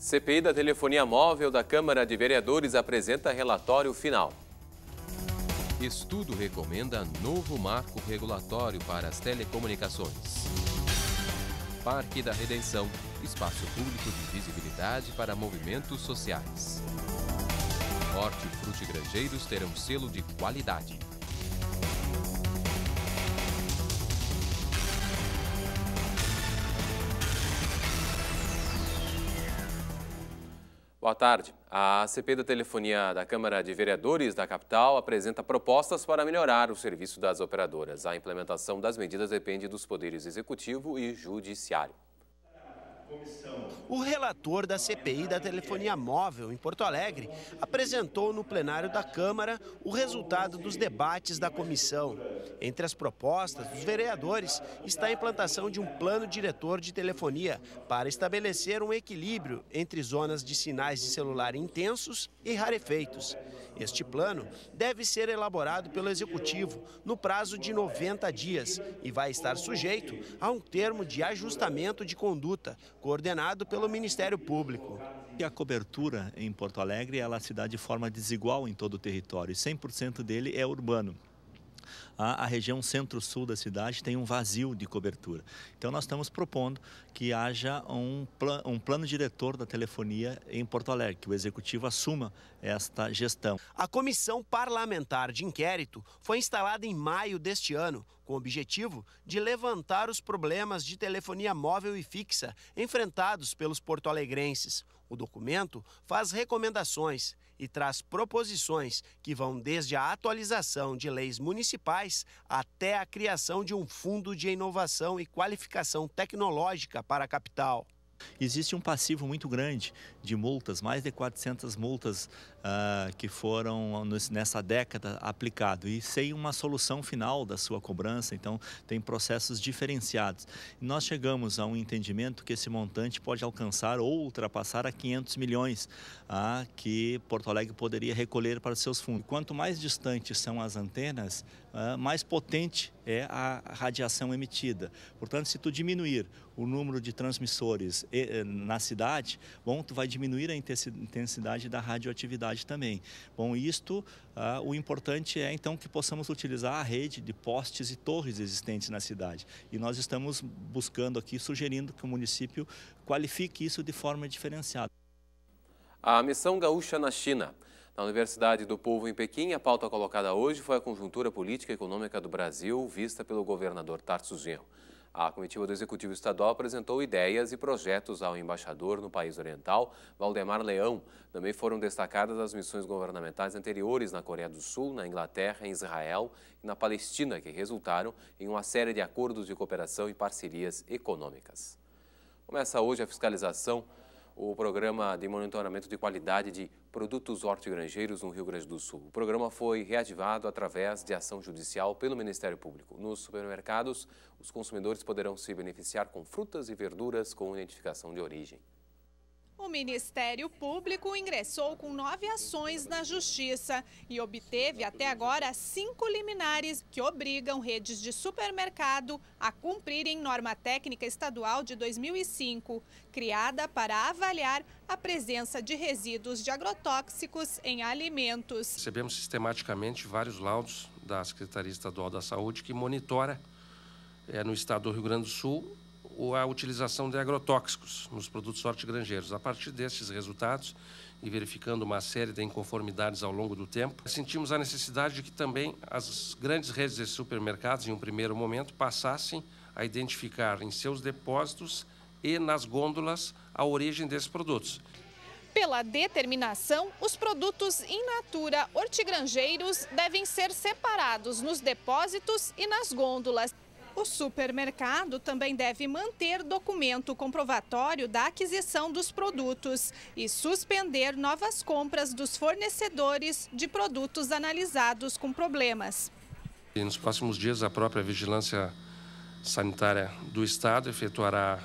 CPI da telefonia móvel da Câmara de Vereadores apresenta relatório final. Estudo recomenda novo marco regulatório para as telecomunicações. Parque da Redenção, espaço público de visibilidade para movimentos sociais. Hortifrutigranjeiros terão selo de qualidade. Boa tarde. A CPI da telefonia da Câmara de Vereadores da capital apresenta propostas para melhorar o serviço das operadoras. A implementação das medidas depende dos poderes executivo e judiciário. O relator da CPI da telefonia móvel em Porto Alegre apresentou no plenário da Câmara o resultado dos debates da comissão. Entre as propostas dos vereadores está a implantação de um plano diretor de telefonia para estabelecer um equilíbrio entre zonas de sinais de celular intensos e rarefeitos. Este plano deve ser elaborado pelo Executivo no prazo de 90 dias e vai estar sujeito a um termo de ajustamento de conduta, coordenado pelo Ministério Público. A cobertura em Porto Alegre ela se dá de forma desigual em todo o território, 100% dele é urbano. A região centro-sul da cidade tem um vazio de cobertura. Então nós estamos propondo que haja um plano diretor da telefonia em Porto Alegre, que o Executivo assuma esta gestão. A Comissão Parlamentar de Inquérito foi instalada em maio deste ano, com o objetivo de levantar os problemas de telefonia móvel e fixa enfrentados pelos porto-alegrenses. O documento faz recomendações e traz proposições que vão desde a atualização de leis municipais até a criação de um fundo de inovação e qualificação tecnológica para a capital. Existe um passivo muito grande de multas, mais de 400 multas que foram nessa década aplicado e sem uma solução final da sua cobrança, então tem processos diferenciados. E nós chegamos a um entendimento que esse montante pode alcançar ou ultrapassar a 500 milhões que Porto Alegre poderia recolher para os seus fundos. Quanto mais distantes são as antenas, mais potente é a radiação emitida. Portanto, se tu diminuir o número de transmissores na cidade, bom, tu vai diminuir a intensidade da radioatividade também. Bom, o importante é então que possamos utilizar a rede de postes e torres existentes na cidade. E nós estamos buscando aqui, sugerindo que o município qualifique isso de forma diferenciada. A missão gaúcha na China. Na Universidade do Povo em Pequim, a pauta colocada hoje foi a conjuntura política e econômica do Brasil, vista pelo governador Tarso Genro. A comitiva do Executivo Estadual apresentou ideias e projetos ao embaixador no país oriental, Valdemar Leão. Também foram destacadas as missões governamentais anteriores na Coreia do Sul, na Inglaterra, em Israel e na Palestina, que resultaram em uma série de acordos de cooperação e parcerias econômicas. Começa hoje a fiscalização o Programa de Monitoramento de Qualidade de Produtos Hortigranjeiros no Rio Grande do Sul. O programa foi reativado através de ação judicial pelo Ministério Público. Nos supermercados, os consumidores poderão se beneficiar com frutas e verduras com identificação de origem. O Ministério Público ingressou com 9 ações na Justiça e obteve até agora 5 liminares que obrigam redes de supermercado a cumprirem norma técnica estadual de 2005, criada para avaliar a presença de resíduos de agrotóxicos em alimentos. Recebemos sistematicamente vários laudos da Secretaria Estadual da Saúde que monitora no estado do Rio Grande do Sul a utilização de agrotóxicos nos produtos hortigranjeiros. A partir destes resultados e verificando uma série de inconformidades ao longo do tempo, sentimos a necessidade de que também as grandes redes de supermercados, em um primeiro momento, passassem a identificar em seus depósitos e nas gôndolas a origem desses produtos. Pela determinação, os produtos in natura hortigranjeiros devem ser separados nos depósitos e nas gôndolas. O supermercado também deve manter documento comprovatório da aquisição dos produtos e suspender novas compras dos fornecedores de produtos analisados com problemas. E nos próximos dias, a própria Vigilância Sanitária do Estado efetuará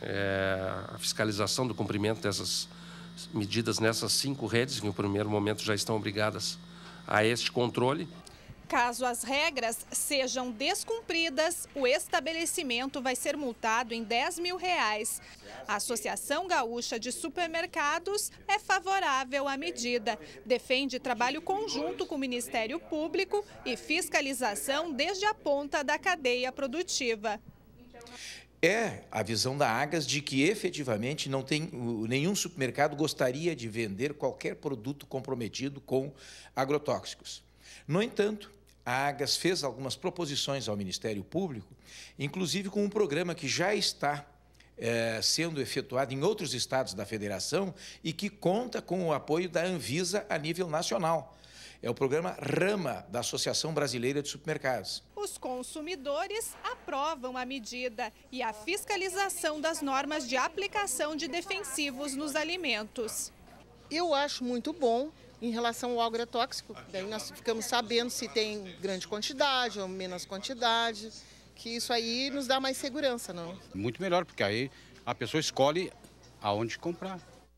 a fiscalização do cumprimento dessas medidas nessas 5 redes, que no primeiro momento já estão obrigadas a este controle. Caso as regras sejam descumpridas, o estabelecimento vai ser multado em R$10 mil. A Associação Gaúcha de Supermercados é favorável à medida. Defende trabalho conjunto com o Ministério Público e fiscalização desde a ponta da cadeia produtiva. É a visão da Agas de que efetivamente nenhum supermercado gostaria de vender qualquer produto comprometido com agrotóxicos. No entanto, a Agas fez algumas proposições ao Ministério Público, inclusive com um programa que já está sendo efetuado em outros estados da federação e que conta com o apoio da Anvisa a nível nacional. É o programa Rama, da Associação Brasileira de Supermercados. Os consumidores aprovam a medida e a fiscalização das normas de aplicação de defensivos nos alimentos. Eu acho muito bom em relação ao agrotóxico. Daí nós ficamos sabendo se tem grande quantidade ou menos quantidade, que isso aí nos dá mais segurança, não? Muito melhor, porque aí a pessoa escolhe aonde comprar.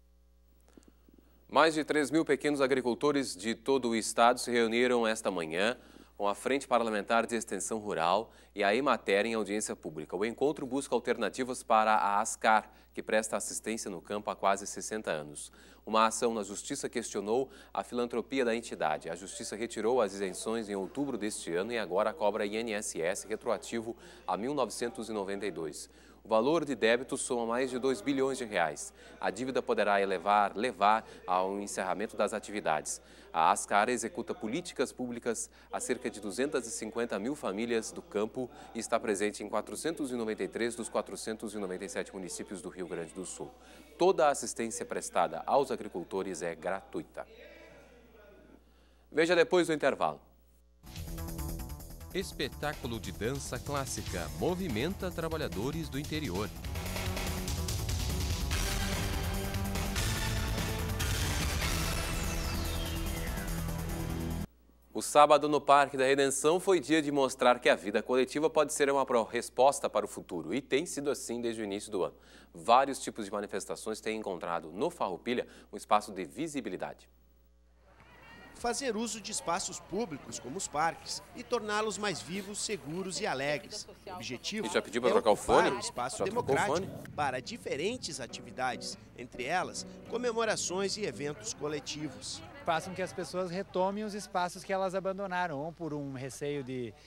Mais de 3 mil pequenos agricultores de todo o estado se reuniram esta manhã com a Frente Parlamentar de Extensão Rural e a Emater em audiência pública. O encontro busca alternativas para a ASCAR, que presta assistência no campo há quase 60 anos. Uma ação na Justiça questionou a filantropia da entidade. A Justiça retirou as isenções em outubro deste ano e agora cobra INSS retroativo a 1992. O valor de débito soma mais de R$2 bilhões. A dívida poderá levar ao encerramento das atividades. A ASCAR executa políticas públicas a cerca de 250 mil famílias do campo e está presente em 493 dos 497 municípios do Rio Grande do Sul. Toda a assistência prestada aos agricultores é gratuita. Veja depois do intervalo. Espetáculo de dança clássica movimenta trabalhadores do interior. O sábado no Parque da Redenção foi dia de mostrar que a vida coletiva pode ser uma resposta para o futuro e tem sido assim desde o início do ano. Vários tipos de manifestações têm encontrado no Farroupilha um espaço de visibilidade. Fazer uso de espaços públicos como os parques e torná-los mais vivos, seguros e alegres. O objetivo já pediu para é trocar o fone? ocupar o espaço democrático para diferentes atividades, entre elas comemorações e eventos coletivos. Façam que as pessoas retomem os espaços que elas abandonaram, ou por um receio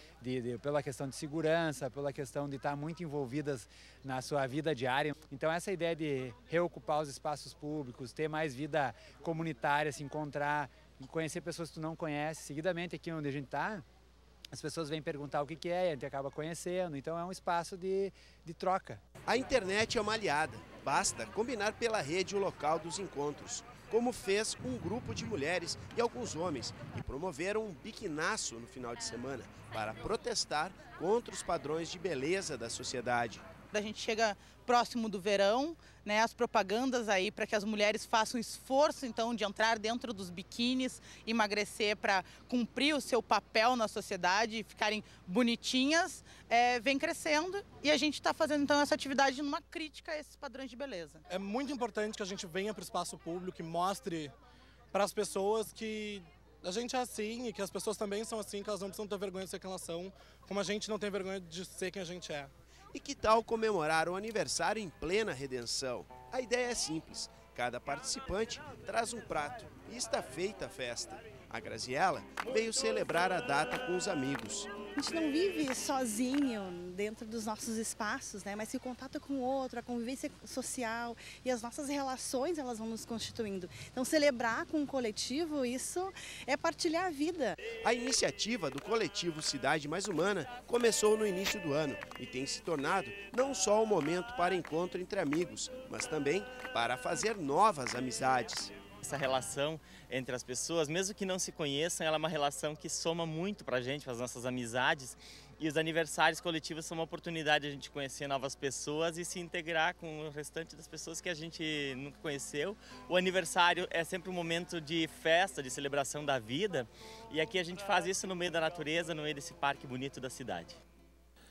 pela questão de segurança, pela questão de estar muito envolvidas na sua vida diária. Então essa ideia de reocupar os espaços públicos, ter mais vida comunitária, se encontrar, conhecer pessoas que tu não conhece. Seguidamente aqui onde a gente está, as pessoas vêm perguntar o que é, a gente acaba conhecendo, então é um espaço de troca. A internet é uma aliada, basta combinar pela rede o local dos encontros, como fez um grupo de mulheres e alguns homens que promoveram um biquinaço no final de semana para protestar contra os padrões de beleza da sociedade. A gente chega próximo do verão, né, as propagandas aí para que as mulheres façam esforço então de entrar dentro dos biquínis, emagrecer para cumprir o seu papel na sociedade e ficarem bonitinhas, vem crescendo e a gente está fazendo então essa atividade numa crítica a esses padrões de beleza. É muito importante que a gente venha para o espaço público e mostre para as pessoas que a gente é assim e que as pessoas também são assim, que elas não precisam ter vergonha de ser quem elas são, como a gente não tem vergonha de ser quem a gente é. E que tal comemorar o aniversário em plena Redenção? A ideia é simples, cada participante traz um prato e está feita a festa. A Graziella veio celebrar a data com os amigos. A gente não vive sozinho dentro dos nossos espaços, né? Mas se o contato com o outro, a convivência social e as nossas relações, elas vão nos constituindo. Então celebrar com o coletivo, isso é partilhar a vida. A iniciativa do coletivo Cidade Mais Humana começou no início do ano e tem se tornado não só um momento para encontro entre amigos, mas também para fazer novas amizades. Essa relação entre as pessoas, mesmo que não se conheçam, ela é uma relação que soma muito para a gente, para as nossas amizades. E os aniversários coletivos são uma oportunidade de a gente conhecer novas pessoas e se integrar com o restante das pessoas que a gente nunca conheceu. O aniversário é sempre um momento de festa, de celebração da vida. E aqui a gente faz isso no meio da natureza, no meio desse parque bonito da cidade.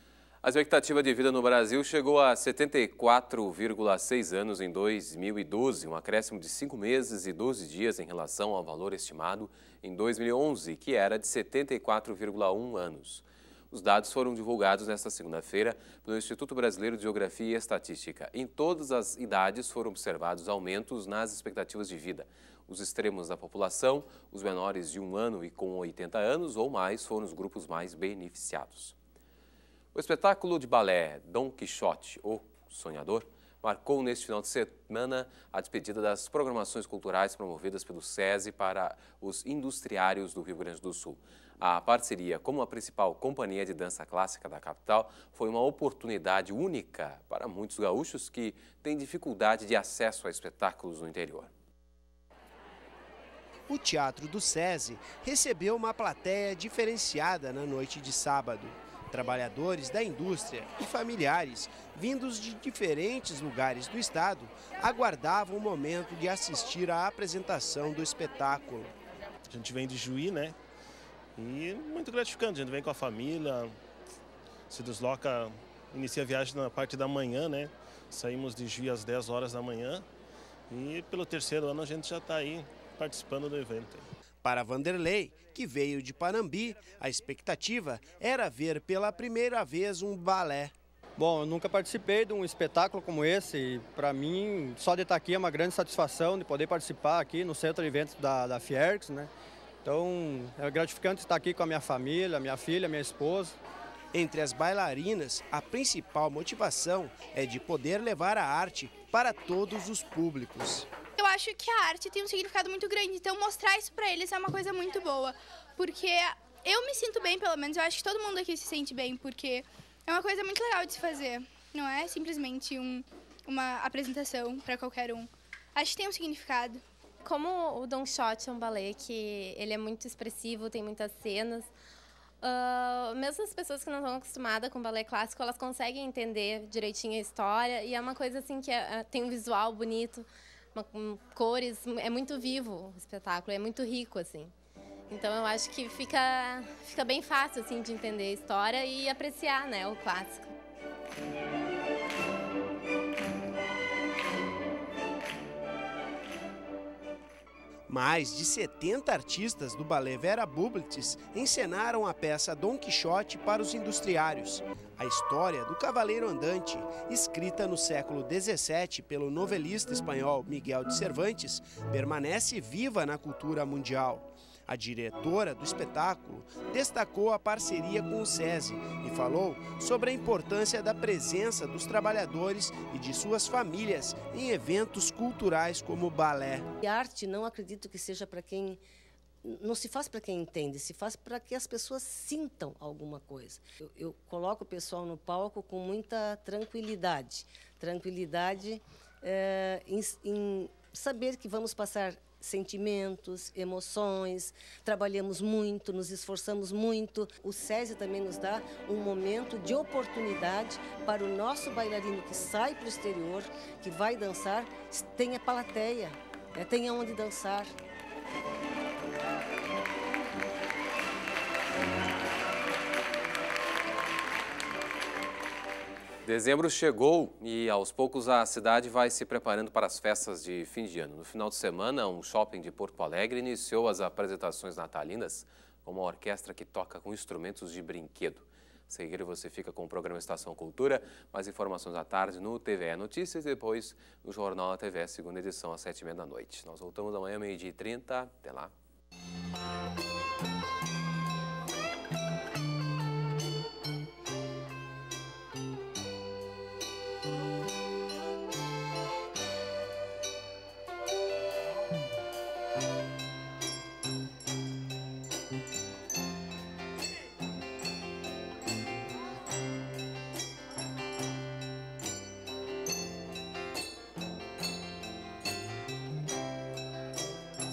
A expectativa de vida no Brasil chegou a 74,6 anos em 2012, um acréscimo de 5 meses e 12 dias em relação ao valor estimado em 2011, que era de 74,1 anos. Os dados foram divulgados nesta segunda-feira pelo Instituto Brasileiro de Geografia e Estatística. Em todas as idades foram observados aumentos nas expectativas de vida. Os extremos da população, os menores de 1 ano e com 80 anos ou mais, foram os grupos mais beneficiados. O espetáculo de balé Dom Quixote, o Sonhador, marcou neste final de semana a despedida das programações culturais promovidas pelo SESI para os industriários do Rio Grande do Sul. A parceria como a principal companhia de dança clássica da capital foi uma oportunidade única para muitos gaúchos que têm dificuldade de acesso a espetáculos no interior. O Teatro do SESI recebeu uma plateia diferenciada na noite de sábado. Trabalhadores da indústria e familiares, vindos de diferentes lugares do estado, aguardavam o momento de assistir à apresentação do espetáculo. A gente vem de Juí, né? E muito gratificante, a gente vem com a família, se desloca, inicia a viagem na parte da manhã, né? Saímos de Juí às 10 horas da manhã e pelo 3º ano a gente já está aí participando do evento. Para Vanderlei, que veio de Panambi, a expectativa era ver pela primeira vez um balé. Bom, eu nunca participei de um espetáculo como esse e para mim só de estar aqui é uma grande satisfação de poder participar aqui no centro de eventos da Fiergs, né? Então é gratificante estar aqui com a minha família, minha filha, minha esposa. Entre as bailarinas, a principal motivação é de poder levar a arte para todos os públicos. Eu acho que a arte tem um significado muito grande, então mostrar isso para eles é uma coisa muito boa, porque eu me sinto bem, pelo menos, eu acho que todo mundo aqui se sente bem, porque é uma coisa muito legal de se fazer, não é simplesmente uma apresentação para qualquer um. Acho que tem um significado. Como o Don Quixote é um balé que ele é muito expressivo, tem muitas cenas, mesmo as pessoas que não estão acostumadas com balé clássico, elas conseguem entender direitinho a história e é uma coisa assim que tem um visual bonito, cores, é muito vivo o espetáculo, é muito rico, assim. Então eu acho que fica bem fácil, assim, de entender a história e apreciar, né, o clássico. Mais de 70 artistas do balé Vera Bublitz encenaram a peça Dom Quixote para os industriários. A história do cavaleiro andante, escrita no século XVII pelo novelista espanhol Miguel de Cervantes, permanece viva na cultura mundial. A diretora do espetáculo destacou a parceria com o SESI e falou sobre a importância da presença dos trabalhadores e de suas famílias em eventos culturais como o balé. A arte não acredito que seja para quem... Não se faz para quem entende, se faz para que as pessoas sintam alguma coisa. Eu coloco o pessoal no palco com muita tranquilidade. Tranquilidade em saber que vamos passar sentimentos, emoções, trabalhamos muito, nos esforçamos muito. O SESI também nos dá um momento de oportunidade para o nosso bailarino que sai para o exterior, que vai dançar, tenha plateia, tenha onde dançar. Dezembro chegou e, aos poucos, a cidade vai se preparando para as festas de fim de ano. No final de semana, um shopping de Porto Alegre iniciou as apresentações natalinas com uma orquestra que toca com instrumentos de brinquedo. A seguir, você fica com o programa Estação Cultura, mais informações à tarde no TVE Notícias e depois no Jornal da TV, segunda edição, às 7h30 da noite. Nós voltamos amanhã, 12h30. Até lá.